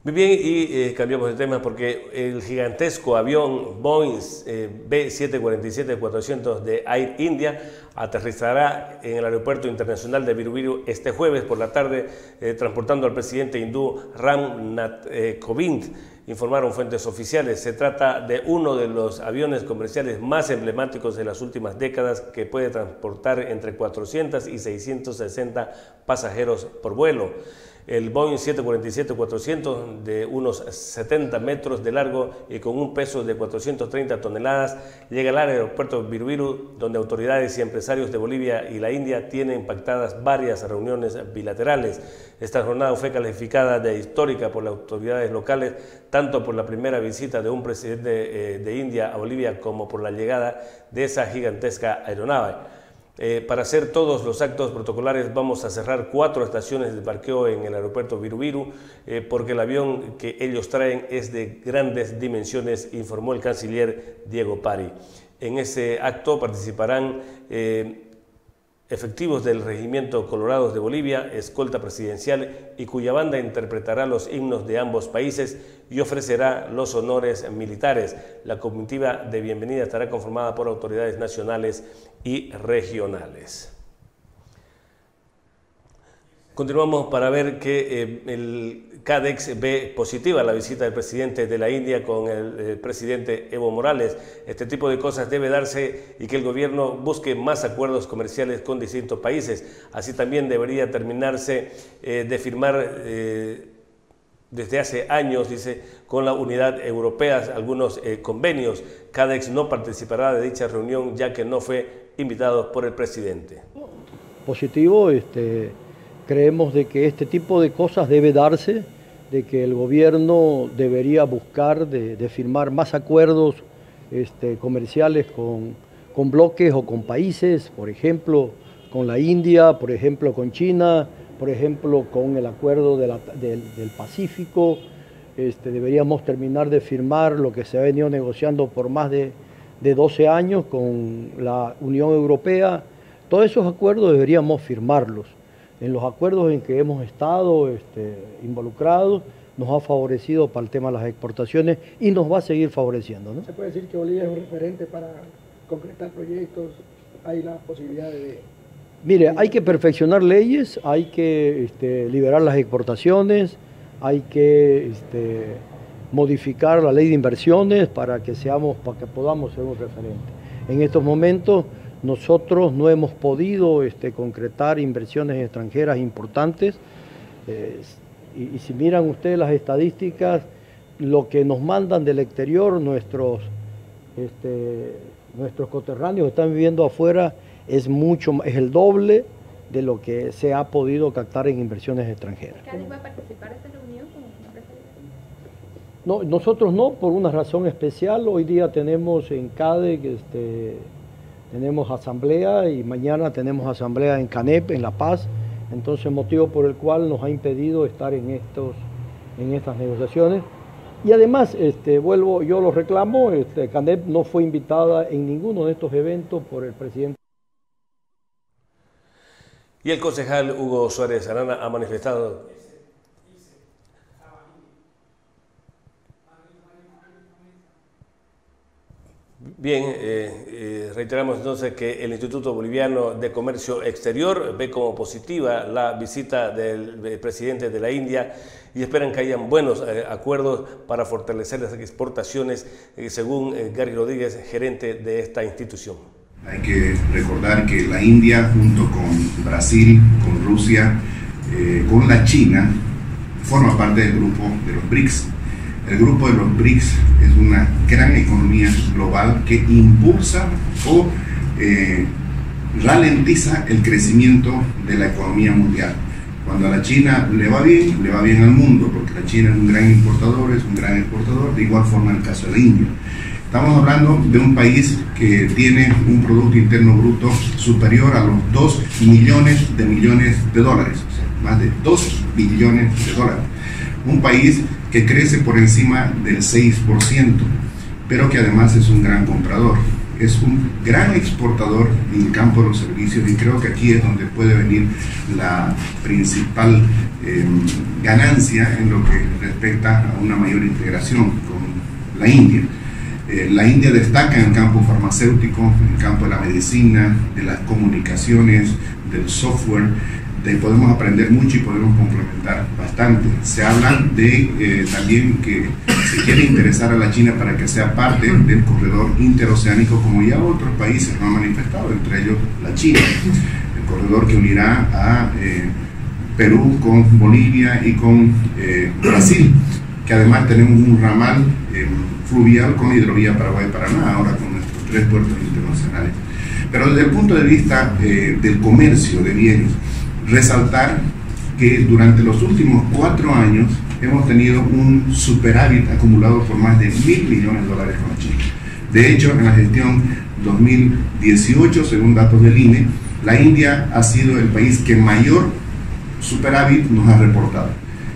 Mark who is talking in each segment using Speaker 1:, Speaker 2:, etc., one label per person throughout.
Speaker 1: Muy bien, y cambiamos de tema porque el gigantesco avión Boeing B747-400 de Air India aterrizará en el aeropuerto internacional de Viru Viru este jueves por la tarde, transportando al presidente hindú Ram Nath Kovind, informaron fuentes oficiales. Se trata de uno de los aviones comerciales más emblemáticos de las últimas décadas, que puede transportar entre 400 y 660 pasajeros por vuelo. El Boeing 747-400, de unos 70 metros de largo y con un peso de 430 toneladas, llega al aeropuerto Viru Viru, donde autoridades y empresarios de Bolivia y la India tienen pactadas varias reuniones bilaterales. Esta jornada fue calificada de histórica por las autoridades locales, tanto por la primera visita de un presidente de India a Bolivia como por la llegada de esa gigantesca aeronave. Para hacer todos los actos protocolares vamos a cerrar 4 estaciones de parqueo en el aeropuerto Viru Viru, porque el avión que ellos traen es de grandes dimensiones, informó el canciller Diego Pari. En ese acto participarán efectivos del Regimiento Colorados de Bolivia, escolta presidencial, y cuya banda interpretará los himnos de ambos países y ofrecerá los honores militares. La comitiva de bienvenida estará conformada por autoridades nacionales y regionales. Continuamos para ver que el CADEX ve positiva la visita del presidente de la India con el presidente Evo Morales. Este tipo de cosas debe darse y que el gobierno busque más acuerdos comerciales con distintos países. Así también debería terminarse de firmar desde hace años, dice, con la Unidad Europea algunos convenios. CADEX no participará de dicha reunión ya que no fue invitado por el presidente.
Speaker 2: Positivo, creemos de que este tipo de cosas debe darse, de que el gobierno debería buscar de firmar más acuerdos comerciales con bloques o con países, por ejemplo, con la India, por ejemplo, con China, por ejemplo, con el acuerdo del Pacífico. Deberíamos terminar de firmar lo que se ha venido negociando por más de 12 años con la Unión Europea. Todos esos acuerdos deberíamos firmarlos. En los acuerdos en que hemos estado involucrados nos ha favorecido para el tema de las exportaciones y nos va a seguir favoreciendo, ¿no?
Speaker 3: ¿Se puede decir que Bolivia es un referente para concretar proyectos? ¿Hay la posibilidad de...?
Speaker 2: Mire, hay que perfeccionar leyes, hay que liberar las exportaciones, hay que modificar la ley de inversiones para que podamos ser un referente. En estos momentos nosotros no hemos podido concretar inversiones extranjeras importantes, y si miran ustedes las estadísticas, lo que nos mandan del exterior nuestros coterráneos que están viviendo afuera es el doble de lo que se ha podido captar en inversiones extranjeras.
Speaker 4: ¿CADEX va a participar de esta reunión con la empresa?
Speaker 2: No, nosotros no, por una razón especial. Hoy día tenemos en CADEX tenemos asamblea y mañana tenemos asamblea en CANEP, en La Paz. Entonces, motivo por el cual nos ha impedido estar en estas negociaciones. Y además, yo lo reclamo, CANEP no fue invitada en ninguno de estos eventos por el presidente.
Speaker 1: Y el concejal Hugo Suárez Arana ha manifestado... Bien, reiteramos entonces que el Instituto Boliviano de Comercio Exterior ve como positiva la visita del presidente de la India y esperan que hayan buenos acuerdos para fortalecer las exportaciones, según Gary Rodríguez, gerente de esta institución.
Speaker 5: Hay que recordar que la India, junto con Brasil, con Rusia, con la China, forma parte del grupo de los BRICS. El grupo de los BRICS es una gran economía global que impulsa o ralentiza el crecimiento de la economía mundial. Cuando a la China le va bien al mundo, porque la China es un gran importador, es un gran exportador, de igual forma en el caso de la India. Estamos hablando de un país que tiene un Producto Interno Bruto superior a los 2 millones de dólares, o sea, más de 2 billones de dólares. Un país que crece por encima del 6%, pero que además es un gran comprador. es un gran exportador en el campo de los servicios, y creo que aquí es donde puede venir la principal ganancia en lo que respecta a una mayor integración con la India. La India destaca en el campo farmacéutico, en el campo de la medicina, de las comunicaciones, del software. Podemos aprender mucho y podemos complementar bastante. Se habla de también que se quiere interesar a la China para que sea parte del corredor interoceánico, como ya otros países lo han manifestado, entre ellos la China, el corredor que unirá a Perú con Bolivia y con Brasil, que además tenemos un ramal fluvial con hidrovía Paraguay-Paraná, ahora con nuestros 3 puertos internacionales. Pero desde el punto de vista del comercio de bienes, resaltar que durante los últimos 4 años hemos tenido un superávit acumulado por más de $1.000 millones con la China. De hecho, en la gestión 2018, según datos del INE, la India ha sido el país que mayor superávit nos ha reportado.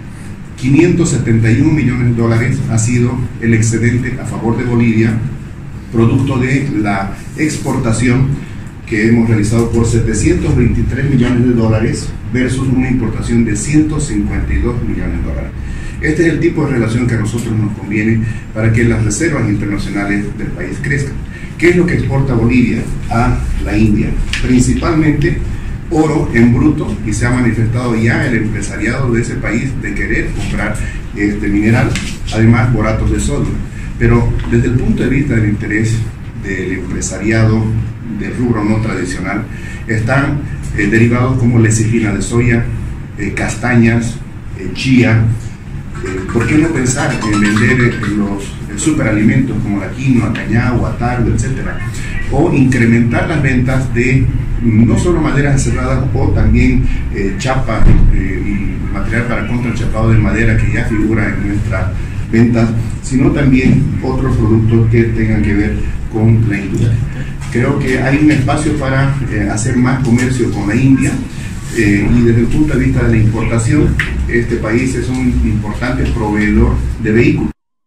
Speaker 5: $571 millones ha sido el excedente a favor de Bolivia, producto de la exportación que hemos realizado por $723 millones versus una importación de $152 millones. Este es el tipo de relación que a nosotros nos conviene para que las reservas internacionales del país crezcan. ¿Qué es lo que exporta Bolivia a la India? Principalmente oro en bruto, y se ha manifestado ya el empresariado de ese país de querer comprar este mineral, además boratos de sodio. Pero desde el punto de vista del interés del empresariado del rubro no tradicional, están derivados como lecitina de soya, castañas, chía. ¿Por qué no pensar en vender los superalimentos como la quinoa, cañao, atardo, etcétera? O incrementar las ventas de no solo maderas encerradas, o también chapa y material para contrachapado de madera, que ya figura en nuestras ventas, sino también otros productos que tengan que ver con la industria. Creo que hay un espacio para hacer más comercio con la India, y desde el punto de vista de la importación, este país es un importante proveedor de vehículos.